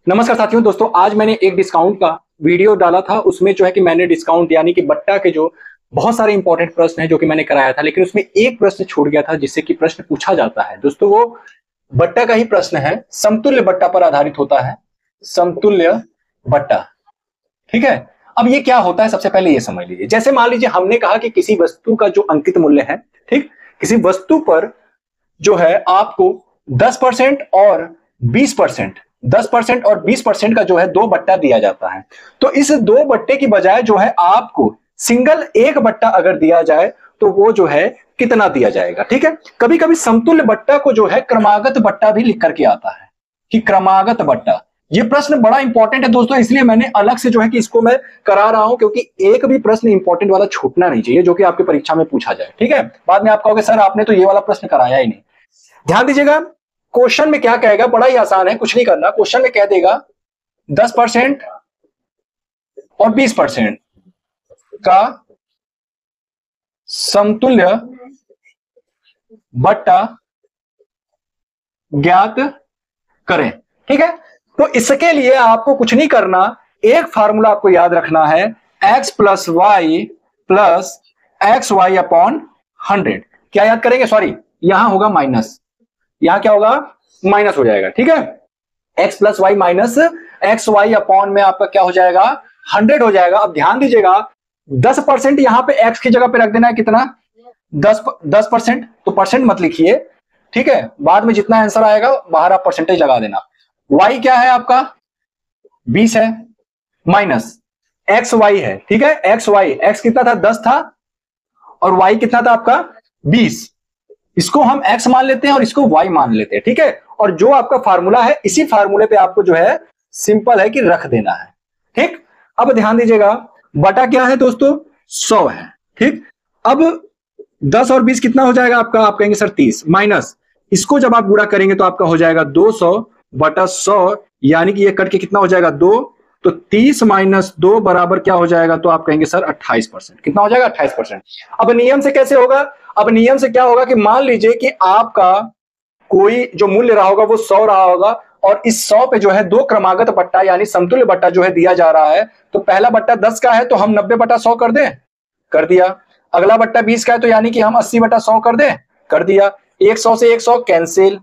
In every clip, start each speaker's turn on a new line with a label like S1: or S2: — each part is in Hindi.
S1: नमस्कार साथियों। दोस्तों आज मैंने एक डिस्काउंट का वीडियो डाला था। उसमें जो है कि मैंने डिस्काउंट यानी कि बट्टा के जो बहुत सारे इंपॉर्टेंट प्रश्न हैं जो कि मैंने कराया था, लेकिन उसमें एक प्रश्न छूट गया था जिससे कि प्रश्न पूछा जाता है। दोस्तों वो बट्टा का ही प्रश्न है, समतुल्य बट्टा पर आधारित होता है। समतुल्य बट्टा, ठीक है। अब ये क्या होता है, सबसे पहले ये समझ लीजिए। जैसे मान लीजिए हमने कहा कि किसी वस्तु का जो अंकित मूल्य है, ठीक, किसी वस्तु पर जो है आपको 10% और 20%, 10% और 20% का जो है दो बट्टा दिया जाता है। तो इस दो बट्टे की बजाय जो है आपको सिंगल एक बट्टा अगर दिया जाए तो वो जो है कितना दिया जाएगा, ठीक है। कभी कभी समतुल्य बट्टा को जो है क्रमागत बट्टा भी लिख करके आता है कि क्रमागत बट्टा। ये प्रश्न बड़ा इंपॉर्टेंट है दोस्तों, इसलिए मैंने अलग से जो है कि इसको मैं करा रहा हूं, क्योंकि एक भी प्रश्न इंपॉर्टेंट वाला छूटना नहीं चाहिए जो कि आपकी परीक्षा में पूछा जाए, ठीक है। बाद में आप कहोगे सर आपने तो ये वाला प्रश्न कराया ही नहीं। ध्यान दीजिएगा, क्वेश्चन में क्या कहेगा, बड़ा ही आसान है, कुछ नहीं करना। क्वेश्चन में कह देगा 10% और 20% का समतुल्य बट्टा ज्ञात करें, ठीक है। तो इसके लिए आपको कुछ नहीं करना, एक फार्मूला आपको याद रखना है, x plus Y plus X Y upon 100। क्या याद करेंगे, सॉरी यहां होगा माइनस, यहां क्या होगा, माइनस हो जाएगा, ठीक है। x plus Y minus X Y upon में आपका क्या हो जाएगा, 100 हो जाएगा। अब ध्यान दीजिएगा 10% यहां पे x की जगह पे रख देना है, कितना, 10%। तो परसेंट मत लिखिए, ठीक है। बाद में जितना आंसर आएगा बाहर आप परसेंटेज लगा देना। y क्या है आपका, 20 है, माइनस एक्स वाई है, ठीक है। एक्स वाई, x कितना था, 10 था, और y कितना था आपका, 20। इसको हम x मान लेते हैं और इसको y मान लेते हैं, ठीक है। और जो आपका फार्मूला है, इसी फार्मूले पे आपको जो है सिंपल है कि रख देना है, ठीक। अब ध्यान दीजिएगा, बटा क्या है दोस्तों, 100 है, ठीक। अब 10 और 20 कितना हो जाएगा आपका, आप कहेंगे सर 30, माइनस इसको जब आप गुणा करेंगे तो आपका हो जाएगा 200 बटा 100, यानी कि ये कट के कितना हो जाएगा 2। तो 30 माइनस 2 बराबर क्या हो जाएगा, तो आप कहेंगे सर 28%। कितना हो जाएगा, 28%। अब नियम से कैसे होगा, अब नियम से क्या होगा कि मान लीजिए कि आपका कोई जो मूल्य रहा होगा वो 100 रहा होगा, और इस 100 पे जो है दो क्रमागत बट्टा यानी समतुल्य बट्टा जो है दिया जा रहा है। तो पहला बट्टा 10 का है तो हम 90 बटा 100 कर दें, कर दिया। अगला बट्टा 20 का है तो यानी कि हम 80 बटा 100 कर दें, कर दिया। 100 से 100 कैंसिल,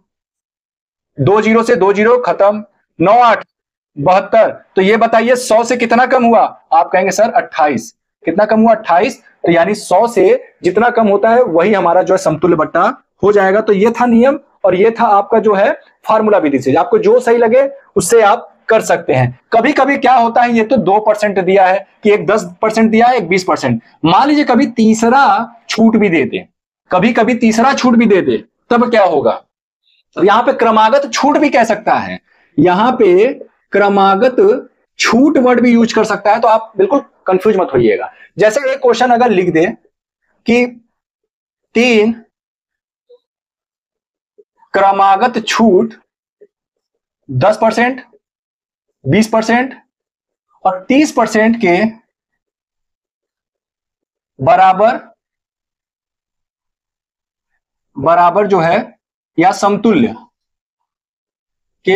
S1: 20 से 20 खत्म, 9 8 72। तो ये बताइए 100 से कितना कम हुआ, आप कहेंगे सर 28। कितना कम हुआ, 28। तो यानी 100 से जितना कम होता है वही हमारा जो है समतुल्य बट्टा हो जाएगा। तो ये था नियम, और ये था आपका जो है फार्मूला विधि से। आपको जो सही लगे उससे आप कर सकते हैं। कभी कभी क्या होता है, ये तो 2% दिया है कि एक 10% दिया है, एक 20%। मान लीजिए कभी तीसरा छूट भी दे दे, कभी कभी तीसरा छूट भी दे दे, तब क्या होगा। तो यहां पे क्रमागत छूट भी कह सकता है, यहां पे क्रमागत छूट वर्ड भी यूज कर सकता है। तो आप बिल्कुल कंफ्यूज मत होइएगा। जैसे एक क्वेश्चन अगर लिख दे कि 3 क्रमागत छूट 10%, 20% और 30% के बराबर बराबर जो है या समतुल्य के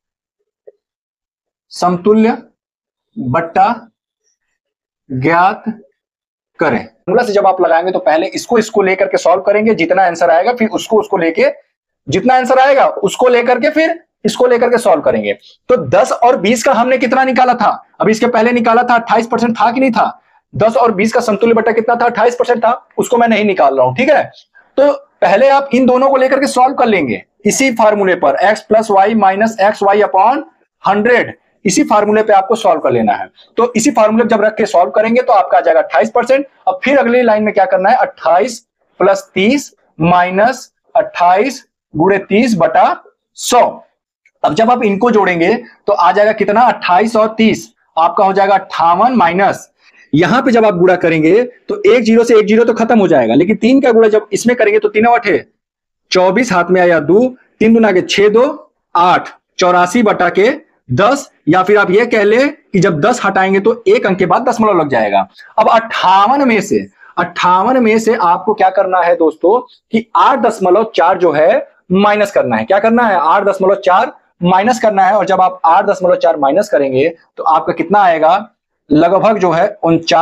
S1: समतुल्य बट्टा ज्ञात करें। फॉर्मूला से जब आप लगाएंगे तो पहले इसको लेकर के सॉल्व करेंगे, जितना आंसर आएगा फिर उसको लेके, जितना आंसर आएगा उसको लेकर के फिर इसको लेकर के सॉल्व करेंगे। तो 10 और 20 का हमने कितना निकाला था, अभी इसके पहले निकाला था, 28% था कि नहीं था। 10 और 20 का समतुल्य बट्टा कितना था, 28% था, उसको मैं नहीं निकाल रहा हूं, ठीक है। तो पहले आप इन दोनों को लेकर के सॉल्व कर लेंगे इसी फार्मूले पर, x plus Y minus X Y upon 100, इसी फार्मूले पे आपको सॉल्व कर लेना है। तो इसी फार्मूले जब रख के सॉल्व करेंगे तो आपका आ जाएगा 28%। अब फिर अगली लाइन में क्या करना है, 28 प्लस 30 माइनस 28 गुणे 30 बटा 100। अब जब आप इनको जोड़ेंगे तो आ जाएगा कितना, 28 और 30 आपका हो जाएगा 58, माइनस यहां पे जब आप गुणा करेंगे तो 1 0 से 1 0 तो खत्म हो जाएगा, लेकिन 3 का गुणा जब इसमें करेंगे तो 3 8 24, हाथ में आया 2, 3 दूना के 6 2 8, 84 बटा के 10, या फिर आप ये कह ले कि जब 10 हटाएंगे तो एक अंक के बाद दशमलव लग जाएगा। अब 58 में से आपको क्या करना है दोस्तों कि 8.4 जो है माइनस करना है। क्या करना है, 8.4 माइनस करना है, और जब आप 8.4 माइनस करेंगे तो आपका कितना आएगा, लगभग जो है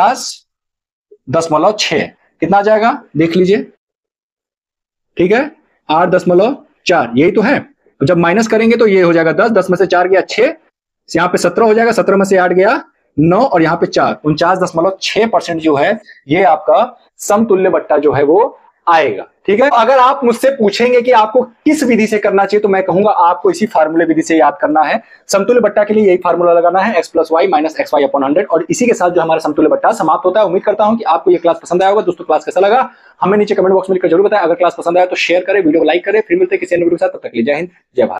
S1: 49.6। कितना आ जाएगा देख लीजिए, ठीक है, 8.4 यही तो है। तो जब माइनस करेंगे तो ये हो जाएगा 10, 10 में से 4 गया 6, यहाँ पे 17 हो जाएगा, 17 में से 8 गया 9, और यहाँ पे 4, 49.6% जो है ये आपका समतुल्य बट्टा जो है वो आएगा। ठीक है, अगर आप मुझसे पूछेंगे कि आपको किस विधि से करना चाहिए, तो मैं कहूंगा आपको इसी फार्मूले विधि से याद करना है। समतुल्य बट्टा के लिए यही फार्मूला लगाना है, x plus Y minus X Y upon 100, और इसी के साथ जो हमारा समतुल्य बट्टा समाप्त होता है। उम्मीद करता हूं कि आपको ये क्लास पसंद आया होगा। दोस्तों क्लास कैसा लगा हमें नीचे कमेंट बॉक्स में लिखकर जरूर बताएं। अगर क्लास पसंद आया तो शेयर करें, वीडियो को लाइक करें। फिर मिलते हैं किसी अन्य वीडियो के साथ, तब तक के लिए जय हिंद, जय भारत।